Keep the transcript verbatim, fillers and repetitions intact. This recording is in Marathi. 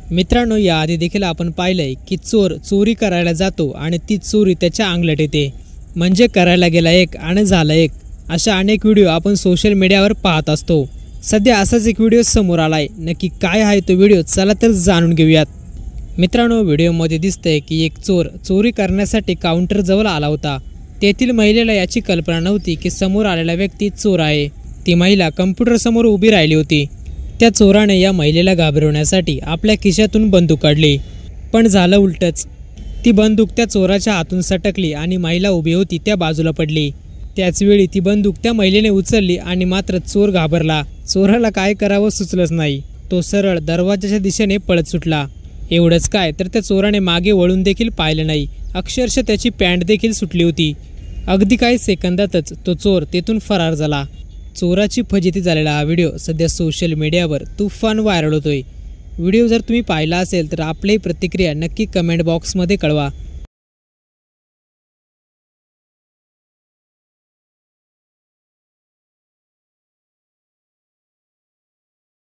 मित्रांनो, याआधी देखील आपण पाहिलंय की चोर चोरी करायला जातो आणि ती चोरी त्याच्या अंगलट येते. म्हणजे करायला गेला एक आणि झालं एक. अशा अनेक व्हिडिओ आपण सोशल मीडियावर पाहत असतो. सध्या असाच एक व्हिडिओ समोर आलाय. नक्की काय आहे तो व्हिडिओ, चला तर जाणून घेऊयात. मित्रांनो, व्हिडिओमध्ये दिसतंय की एक चोर चोरी करण्यासाठी काउंटर जवळ आला होता. तेथील महिलेला याची कल्पना नव्हती की समोर आलेला व्यक्ती चोर आहे. ती महिला कम्प्युटर समोर उभी राहिली होती. त्या चोराने या महिलेला घाबरवण्यासाठी आपल्या खिशातून बंदूक काढली. पण झालं उलटच. ती बंदूक त्या चोराच्या हातून सटकली आणि महिला उभी होती त्या बाजूला पडली. त्याचवेळी ती बंदूक त्या महिलेने उचलली आणि मात्र चोर घाबरला. चोराला काय करावं सुचलंच नाही. तो सरळ दरवाजाच्या दिशेने पळत सुटला. एवढंच काय, तर त्या चोराने मागे वळून देखील पाहिलं नाही. अक्षरशः त्याची पॅन्ट देखील सुटली होती. अगदी काही सेकंदातच तो चोर तेथून फरार झाला. चोराची फजिती झालेला हा व्हिडिओ सध्या सोशल मीडियावर तुफान व्हायरल होतोय. व्हिडिओ जर तुम्ही पाहिला असेल तर आपली प्रतिक्रिया नक्की कमेंट बॉक्समध्ये कळवा.